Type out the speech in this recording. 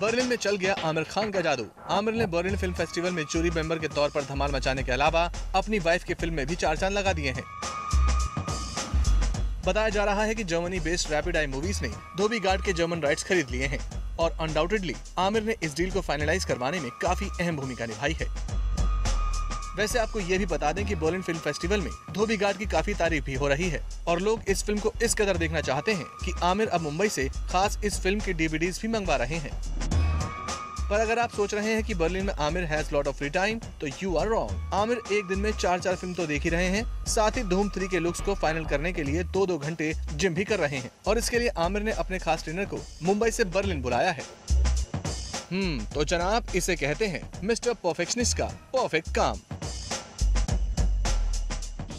Berlin में चल गया आमिर खान का जादू। आमिर ने बर्लिन फिल्म फेस्टिवल में जूरी मेंबर के तौर पर धमाल मचाने के अलावा अपनी वाइफ की फिल्म में भी 4 चांद लगा दिए हैं। बताया जा रहा है कि Germany based Rapid Eye Movies ने धोबी गार्ड के जर्मन राइट्स खरीद लिए हैं और अनडाउटेडली आमिर ने इस डील को फाइनलाइज करवाने में काफी अहम भूमिका निभाई है। वैसे आपको ये भी बता दें कि बर्लिन फिल्म फेस्टिवल में धोबी गार्ड की काफी तारीफ भी हो रही है और लोग इस फिल्म को इस कदर देखना चाहते हैं कि आमिर अब मुंबई से खास इस फिल्म के डीवीडीज भी मंगवा रहे हैं। पर अगर आप सोच रहे हैं कि बर्लिन में Aamir has lot of free time, तो यू आर रॉन्ग। आमिर एक दिन में 4 फिल्म तो देख ही रहे हैं, साथ ही धूम 3 के लुक्स को फाइनल करने के लिए 2 घंटे जिम भी कर रहे हैं और इसके लिए आमिर ने अपने खास ट्रेनर को मुंबई से बर्लिन बुलाया है। तो जनाब, इसे कहते हैं मिस्टर परफेक्शनिस्ट का परफेक्ट काम।